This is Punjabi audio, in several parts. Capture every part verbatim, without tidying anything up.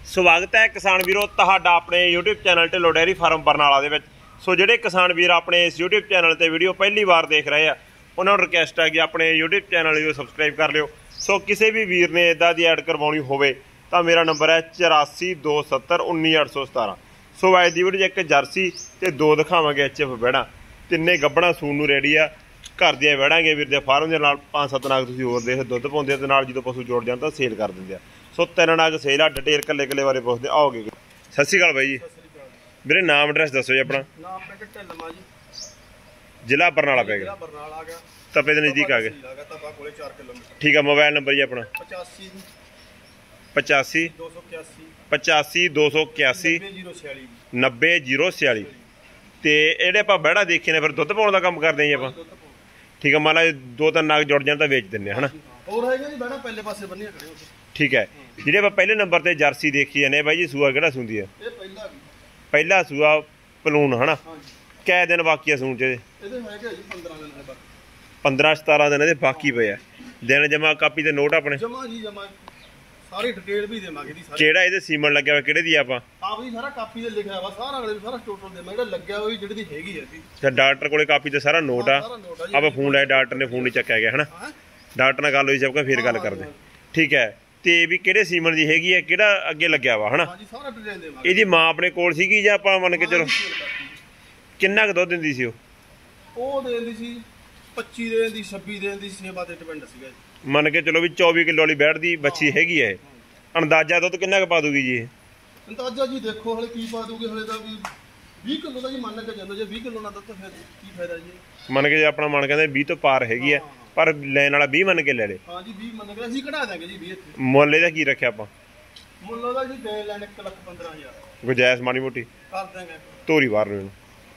स्वागत है किसान वीरों तुहाडा अपने YouTube channel Dhillon dairy farm Barnala दे विच। सो जिहड़े किसान वीर अपने इस यूट्यूब चैनल ते वीडियो पहली बार देख रहे हैं उन्होंने रिक्वेस्ट है कि अपने यूट्यूब चैनल को सबसक्राइब कर लियो। सो किसी भी वीर ने इदा की ऐड करवानी होवे तो मेरा नंबर है चौरासी दो सत्तर उन्नी अठ सौ सतारा। सो अज की वीडियो एक जर्सी तो दो दिखावे एच एफ बैड़ा तिन्ने गब्बड़ा सून नूं रेडी आ। घर दियां वैड़ांगे वीर दे फार्म के नाल पाँच सत्त नाग तुसीं होर देख दुध पाउंदे ते नाल जो पशु जोड़ जाता सेल कर दिंदे आ। सो तीन नाग सेल आ डिटेल कल्ले कल्ले बारे पुछदे आओगे। सत श्री अकाल बाई जी, मेरे नाम एड्रैस दसो जी। अपना जिला बरनाला पै गया, तपे के नज़दीक आ गए। ठीक है, मोबाइल नंबर जी अपना पचासी पचासी दो सौ इक्यासी नब्बे जीरो छियाली। तो ये आप बैड़ा देखे ने फिर दुध पाने का काम करते हैं आप। ठीक है, मान लो दो तीन नाग जुड़ जाए तो बेच दें है ना। ठीक है, जी आप पहले नंबर पर जर्सी देखी जाने भाई जी सूआ कि सूंदी है? पहला सूआ पलून है ना। कै दिन बाकी है सून च? पंद्रह सतारह दिन ये बाकी पे है। दिन जमा कापी ते नोट अपने सारी डिटेल भी देवांगे जी। केड़ा इहदे सीमन लग्या होया किहड़े दी आपा? आप जी सारा कापी ते लिखिया वा सारा अगले सारा टोटल देवांगे जेड़ा लग्या होई जेड़ी दी हैगी है जी। अच्छा, डॉक्टर कोले कापी ते सारा नोट आ। आप फोन लाए डॉक्टर ने फोन नहीं चक्या गया है ना। डॉक्टर नाल गल होई सबका फिर गल करदे। ठीक है, ते भी किहड़े सीमन दी हैगी है किहड़ा अगे लग्या वा है ना। हां जी सारा डिटेल देवांगे। इहदी मां अपने कोल सीगी जां आपा मन के चलो किन्ना क दुध दिंदी सी? ओ देंदी सी पच्चीस दिन दी छब्बीस दिन दी सेवा ते डिपेंड सीगा जी। मन के चलो भी चौबीस किलो वाली बैठ दी बच्ची हैगी है। अंदाजा दुध किन्ना क पा दूगी जी? अंदाजा जी देखो हले की पा दूगी हले दा भी बीस किलो दा जी मान के चलो जे बीस किलो ना दुध तो फिर की फायदा जी। मन के अपना मन कहंदे बीस तो पार हैगी है पर लैन वाला बीस मन के ले ले। हां जी बीस मन के ਅਸੀਂ ਕਢਾ ਦਾਂਗੇ ਜੀ बीस ਇੱਥੇ। ਮੁੱਲ ਇਹਦਾ ਕੀ ਰੱਖਿਆ ਆਪਾਂ? ਮੁੱਲ ਉਹਦਾ ਜੀ ਦੇ ਲੈਣ ਇੱਕ ਲੱਖ ਪੰਦਰਾਂ ਹਜ਼ਾਰ। ਗੁਜਾਇਸ਼ ਮਾੜੀ ਮੋਟੀ ਕਰ ਦਾਂਗੇ ਤੋਰੀ ਬਾਹਰ ਨੂੰ।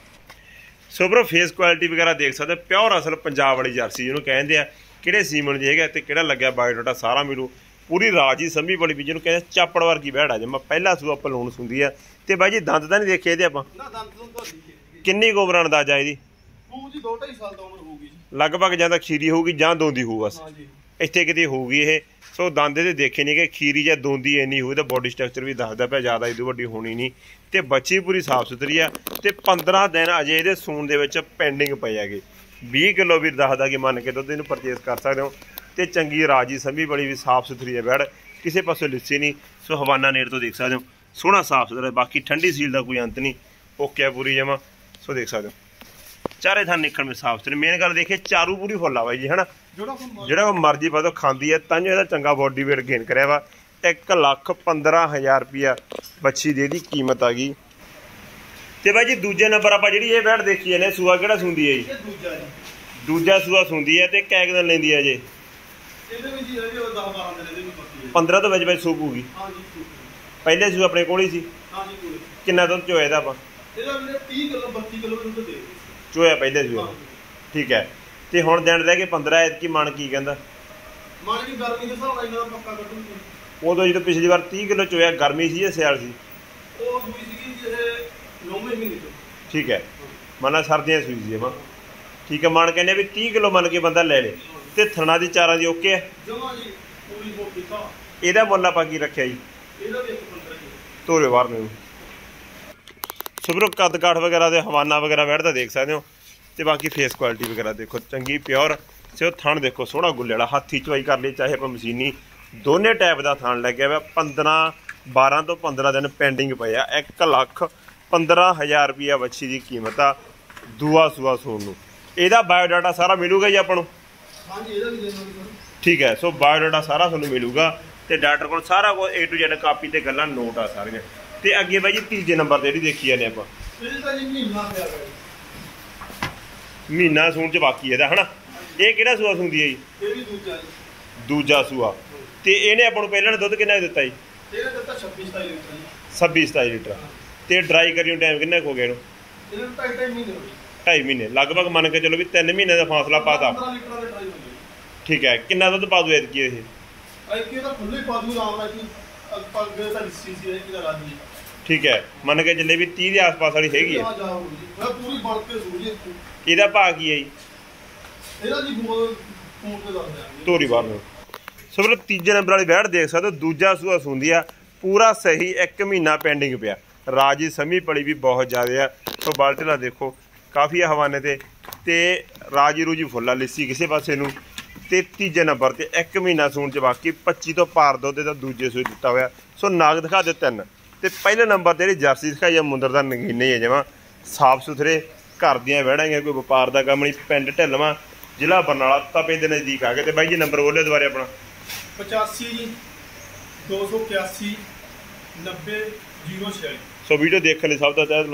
ਸੋ ਬਰੋ ਫੇਸ ਕੁਆਲਿਟੀ ਵਗੈਰਾ ਦੇਖ ਸਕਦੇ ਪਿਓਰ ਅਸਲ ਪੰਜਾਬ ਵਾਲੀ ਜਰਸੀ ਜਿਹਨੂੰ ਕਹਿੰਦੇ ਆ। ਕਿਹੜੇ ਸੀਮਨ ਜੀ ਹੈਗਾ ਤੇ ਕਿਹੜਾ ਲੱਗਿਆ ਬਾਇਓਡਾਟਾ ਸਾਰਾ ਮਿਲੂ। ਪੂਰੀ ਰਾਜੀ ਸੰਭੀ ਵਾਲੀ ਵੀ ਜਿਹਨੂੰ ਕਹਿੰਦੇ ਚਾਪੜ ਵਰਗੀ ਬਹਿੜ ਆ। ਜਮਾ ਪਹਿਲਾ ਸੂਆ ਪਲੂਣ ਸੁੰਦੀ ਆ। ਤੇ ਬਾਈ ਜੀ ਦੰਦ ਤਾਂ ਨਹੀਂ ਦੇਖੇ ਇਹਦੇ ਆਪਾਂ? ਨਾ ਦੰਦ ਤੋਂ ਤੁਹਾਡੀ ਕਿੰਨੀ ਕੁ ਉਮਰ ਅੰਦਾਜ਼ਾ ਇਹਦੀ? ਉਹ ਜੀ ਦੋ ਢਾਈ ਸਾਲ ਦੀ ਉਮਰ ਹੋਊਗੀ ਜੀ ਲਗਭਗ। ਜਾਂ ਤਾਂ ਖੀਰੀ ਹੋਊਗੀ ਜਾਂ ਦੋਂਦੀ ਹੋਊ ਬਸ। ਹਾਂ ਜੀ, ਇੱਥੇ ਕਿਤੇ ਹੋਊਗੀ ਇਹ। ਸੋ ਦੰਦ ਇਹਦੇ ਦੇਖੇ ਨਹੀਂ ਕਿ ਖੀਰੀ ਜਾਂ ਦੋਂਦੀ ਇੰਨੀ ਹੋਊ ਤਾਂ ਬੋਡੀ ਸਟਰਕਚਰ ਵੀ ਦੱਸਦਾ ਪਿਆ ਜ਼ਿਆਦਾ ਇਹਦੀ ਵੱਡੀ ਹੋਣੀ ਨਹੀਂ। ਤੇ ਬੱਚੀ ਪੂਰੀ ਸਾਫ ਸੁਥਰੀ ਆ। ਤੇ ਪੰਦਰਾਂ ਦਿਨ ਅਜੇ ਇਹਦੇ ਸੂਣ ਦੇ ਵਿੱਚ ਪੈਂਡਿੰਗ ਪਏ ਹੈਗੇ। ਵੀਹ ਕਿਲੋ ਵੀ ਦੱਸਦਾ ਕਿ ਮੰਨ ਕੇ ਦੁੱਧ ਇਹਨੂੰ ਪਰਚੇਸ ਕਰ ਸਕਦੇ ਹੋ। ਤੇ ਚੰਗੀ ਰਾਜੀ ਸੰਭੀ ਬੜੀ ਵੀ ਸਾਫ ਸੁਥਰੀ ਹੈ ਬੈੜ, ਕਿਸੇ ਪਾਸੋਂ ਲਿੱਸੀ ਨਹੀਂ। ਸੋ ਹਵਾਨਾ ਨੇੜ ਤੋਂ ਦੇਖ ਸਕਦੇ ਹੋ ਸੋਹਣਾ ਸਾਫ ਸੁਥਰਾ। ਬਾਕੀ ਠੰਡੀ ਸੀਲ ਦਾ ਕੋਈ ਅੰਤ ਨਹੀਂ, ਓਕੇ ਪੂਰੀ ਜਮਾ। ਸੋ ਦੇਖ ਸਕਦੇ ਹੋ ਚਾਰੇ ਥਾਂ ਨਿਕਲ ਮੇ ਸਾਫ ਸੁਥਰੇ। ਮੇਨ ਗੱਲ ਦੇਖੇ ਚਾਰੂ ਪੂਰੀ ਫੁੱਲ ਆ ਬਾਈ ਜੀ ਹੈ ਨਾ। ਜਿਹੜਾ ਮਰਜ਼ੀ ਪਾ ਦੋ ਖਾਂਦੀ ਹੈ ਤਾਂ ਇਹਦਾ ਚੰਗਾ ਬੋਡੀ ਵੇਟ ਗੇਨ ਕਰਿਆ ਵਾ। ਇੱਕ ਲੱਖ ਪੰਦਰਾਂ ਹਜ਼ਾਰ ਰੁਪਇਆ ਬੱਚੀ ਦੀ ਇਹਦੀ ਕੀਮਤ ਆ ਗਈ। ਤੇ ਬਾਈ ਜੀ ਦੂਜੇ ਨੰਬਰ ਆਪਾਂ ਜਿਹੜੀ ਇਹ ਬੈੜ ਦੇਖੀ ਜਾਂਦੇ ਸੂਆ ਕਿਹੜਾ ਸੁੰਦੀ ਹੈ ਜੀ? ਦੂਜਾ ਜੀ ਦੂਜਾ ਸੂਆ ਸੁੰਦੀ ਹੈ। ਤੇ ਕੈ ਦਿਨ ਲੈਂਦੀ ਹੈ ਜੇ? ਇਹਦੇ ਵਿੱਚ ਜੀ ਹਜੇ ਦਸ ਬਾਰਾਂ ਦਿਨ ਇਹਦੇ ਵਿੱਚ ਬਾਕੀ ਹੈ। ਪੰਦਰਾਂ ਤੋਂ ਵਿੱਚ ਵਿੱਚ ਸੂਪ ਹੋਊਗੀ। ਹਾਂ ਜੀ, ਪਹਿਲੇ ਸੂਆ ਆਪਣੇ ਕੋਲ ਹੀ ਸੀ? ਹਾਂ ਜੀ ਕੋਲ। ਕਿੰਨਾ ਦੁੱਧ ਚੋਇਆ ਇਹਦਾ ਆਪਾਂ? ਇਹਦਾ ਵੀਰੇ ਤੀਹ ਕਿਲੋ ਬੱਤੀ ਕਿਲੋ ਦੁੱਧ ਦੇ ਚੋਇਆ ਪਹਿਲੇ ਸੂਆ। ਠੀਕ ਹੈ, ਤੇ ਹੁਣ ਦਿਨ ਰਹਿ ਗਏ ਪੰਦਰਾਂ। ਐਤਕੀ ਮਨ ਕੀ ਕਹਿੰਦਾ? ਮਨ ਜੀ ਗਰਮੀ ਦੇ ਹਿਸਾਬ ਨਾਲ ਇਹਨਾਂ ਦਾ ਪੱਕਾ ਕੱਢੂਗੇ। ਉਦੋਂ ਜਦੋਂ ਪਿਛਲੀ ਵਾਰ ਤੀਹ ਕਿਲੋ ਚੋਇਆ ਗਰਮੀ ਸੀ ਜਾਂ ਸਿਆਲ ਸੀ? ਉਹ ਸੂਈ ਸੀਗੀ ਇਹ ਨੌਵੇਂ ਮਹੀਨੇ ਤੋਂ। ਠੀਕ ਹੈ, ਮੰਨ ਸਰਦੀਆਂ ਸੂਈ ਸੀ ਜਮਾ। ਠੀਕ ਹੈ, ਮਨ ਕਹਿੰਦੇ ਵੀ ਤੀਹ ਕਿਲੋ ਮੰਨ ਕੇ ਬੰਦਾ ਲੈ ਲੇ। ਤੇ ਥਣਾ ਦੀ ਚਾਰਾਂ ਦੀ ਓਕੇ ਹੈ ਜਮਾ ਜੀ ਪੂਰੀ ਮੋਟੀ ਥਾ। ਇਹਦਾ ਮੁੱਲ ਆਪਾਂ ਕੀ ਰੱਖਿਆ ਜੀ? ਇਹਦਾ ਵੀ ਇੱਕ ਪੰਦਰਾਂ ਜੀ। ਤੋਰੇ ਬਾਹਰ ਨੂੰ ਸੁਬਰੋ ਕੱਦ ਕਾਠ ਵਗੈਰਾ ਦੇ ਹਵਾਨਾ ਵਗੈਰਾ ਬੈਠਦਾ ਦੇਖ ਸਕਦੇ ਹੋ। ਤੇ ਬਾਕੀ ਫੇਸ ਕੁਆਲਿਟੀ ਵਗੈਰਾ ਦੇਖੋ ਚੰਗੀ ਪਿਓਰ। ਸੋ ਥਣ ਦੇਖੋ ਸੋਹਣਾ ਗੁੱਲੇ ਵਾਲਾ, ਹੱਥੀ ਚਵਾਈ ਕਰ ਲਈ ਚਾਹੇ ਆਪਾਂ ਮਸ਼ੀਨੀ, ਦੋਨੇ ਟਾਈਪ ਦਾ ਥਣ ਲੱਗਿਆ ਵਾ। ਪੰਦਰਾਂ ਬਾਰਾਂ ਤੋਂ ਪੰਦਰਾਂ ਦਿਨ ਪੈਂਡਿੰਗ ਪਏ ਆ। ਇੱਕ ਲੱਖ ਪੰਦਰਾਂ ਹਜ਼ਾਰ ਰੁਪਈਆ ਬੱਚੀ ਦੀ ਕੀਮਤ ਆ ਦੂਆ ਸੂਆ ਸੂਣ ਨੂੰ। ਇਹਦਾ ਬਾਇਓਡਾਟਾ ਸਾਰਾ ਮਿਲੂਗਾ ਜੀ ਆਪਾਂ ਨੂੰ? ਹਾਂ ਜੀ, ਇਹਦਾ ਵੀ ਦੇ ਦਾਂਗੇ। ਠੀਕ ਹੈ, ਸੋ ਬਾਇਓਡਾਟਾ ਸਾਰਾ ਤੁਹਾਨੂੰ ਮਿਲੂਗਾ। ਤੇ ਡਾਕਟਰ ਕੋਲ ਸਾਰਾ ਕੁਝ ਏ ਟੂ ਜ਼ੈਡ ਕਾਪੀ ਤੇ ਗੱਲਾਂ ਨੋਟ ਆ ਸਾਰੀਆਂ। ਤੇ ਅੱਗੇ ਬਾਈ ਜੀ ਤੀਜੇ ਨੰਬਰ ਤੇ ਜਿਹੜੀ ਦੇਖੀ ਜਾਂਦੇ ਆਪਾਂ? ਇਹ ਤਾਂ ਜੀ ਮਹੀਨਾ ਪਿਆ ਗਾ। ਮਹੀਨਾ ਸੂਣ ਚ ਬਾਕੀ ਇਹਦਾ ਹਨਾ। ਇਹ ਕਿਹੜਾ ਸੂਆ ਸੁੰਦੀ ਹੈ ਜੀ? ਇਹ ਵੀ ਦੂਜਾ ਜੀ। ਦੂਜਾ ਸੂਆ। ਤੇ ਇਹਨੇ ਆਪਾਂ ਨੂੰ ਪਹਿਲਾਂ ਨੇ ਦੁੱਧ ਕਿੰਨਾ ਦਿੱਤਾ ਜੀ? ਇਹਨੇ ਦਿੱਤਾ ਛੱਬੀ ਸਤਾਈ ਲੀਟਰ ਜੀ। ਛੱਬੀ ਸਤਾਈ ਲੀਟਰ। ਤੇ ਡਰਾਈ ਕਰੀ ਟਾਈਮ ਕਿੰਨਾ ਹੋ ਗਿਆ ਇਹਨੂੰ? ਇਹਨੂੰ ਢਾਈ ਢਾਈ ਮਹੀਨੇ ਹੋ ਗਏ। ਢਾਈ ਮਹੀਨੇ ਲਗਭਗ ਮੰਨ ਕੇ ਚਲੋ ਵੀ ਤਿੰਨ ਮਹੀਨੇ ਦਾ ਫਾਸਲਾ ਪਾਤਾ। ਪੰਦਰਾਂ ਲੀਟਰ ਦੇ ਡਰਾਈ ਹੋ ਗਏ। ਠੀਕ ਹੈ, ਕਿੰਨਾ ਦੁੱਧ ਪਾ ਦੂ ਐਤਕੀ ਇਹ? ਐਤਕੀ ਤਾਂ ਖੁੱਲੇ ਪਾ ਦੂ ਆਰਾਮ ਨਾਲ ਕਿ ਆਪਾਂ ਗਏ ਤਾਂ ਲਿੱਸੀ ਸੀ ਇਹ ਕਿਹਦਾ ਰਾਜੀ। ਠੀਕ ਹੈ, ਮੰਨ ਕੇ ਚੱਲੇ ਵੀ ਤੀਹ ਦੇ ਆਸ-ਪਾਸ ਵਾਲੀ ਹੈਗੀ ਹੈ। ਆ ਜਾਓ ਜੀ, ਮੈਂ ਪੂਰੀ ਬਣ ਕੇ ਸੂਜੀ ਇੱਥੇ। ਇਹਦਾ ਭਾਅ ਕੀ ਹੈ ਜੀ? ਇਹਦਾ ਜੀ ਫੋਨ ਫੋਨ ਤੇ ਦੱਸ ਦਿਆਂਗੇ। ਤੋਰੀ ਬਾਹਰ ਨੂੰ। ਸੋ ਵੀਰੋ ਤੀਜੇ ਨੰਬਰ ਵਾਲੀ ਬੈੜ ਦੇਖ ਸਕਦੇ ਹੋ। ਦੂਜਾ ਸੂਆ ਸੁੰਦੀ ਆ। ਪੂਰਾ ਸਹੀ ਇੱਕ ਮਹੀਨਾ ਪੈਂਡਿੰਗ ਪਿਆ। ਰਾਜੀ ਸਮੀ ਪਲੀ ਵੀ ਬਹੁਤ ਜ਼ਿਆਦਾ ਆ। ਸੋ ਬਾਲਟਲਾ ਦੇਖੋ ਕਾਫੀ ਆ ਹਵਾਨੇ ਤੇ ਤੇ ਰਾਜੀ ਰੂਜੀ ਫੁੱਲਾ ਲਿੱਸੀ ਕਿਸੇ ਪਾਸੇ ਨੂੰ। ਤੇ ਤੀਜੇ ਨੰਬਰ ਤੇ ਇੱਕ ਮਹੀਨਾ ਸੂਣ ਚ ਬਾਕੀ ਪੱਚੀ ਤੋਂ ਪਾਰ ਦੁੱਧ ਦਾ ਦੂਜੇ ਸੂਈ ਦਿੱਤਾ ਹੋਇਆ। ਸੋ ਨਾਗ ਦਿਖਾ ਦੇ ਤਿੰਨ ਤੇ ਪਹਿਲੇ ਨੰਬਰ ਤੇ ਜਿਹੜੀ ਜਰਸੀ ਦਿਖਾਈ ਆ ਮੁੰਦਰ ਦਾ ਨਗੀਨੇ ਹੈ ਜਮਾਂ ਸਾਫ ਸੁਥਰੇ ਘਰ ਦੀਆਂ ਵਹਿੜਾਂਗੇ, ਕੋਈ ਵਪਾਰ ਦਾ ਕੰਮ ਨਹੀਂ। ਪਿੰਡ ਢਿੱਲਵਾਂ ਜ਼ਿਲ੍ਹਾ ਬਰਨਾਲਾ ਤਪੇ ਦੇ ਨਜ਼ਦੀਕ ਆ ਗਏ। ਤੇ ਬਾਈ ਜੀ ਨੰਬਰ ਬੋਲਿਓ ਦੁਬਾਰੇ ਆਪਣਾ। ਪਚਾਸੀ ਜੀ ਦੋ ਸੌ ਇਕਿਆਸੀ ਨੱਬੇ ਜ਼ੀਰੋ ਛਿਆਲੀ। ਸੋ ਵੀਡੀਓ ਦੇਖਣ ਲਈ ਸਭ ਦਾ ਤਹਿ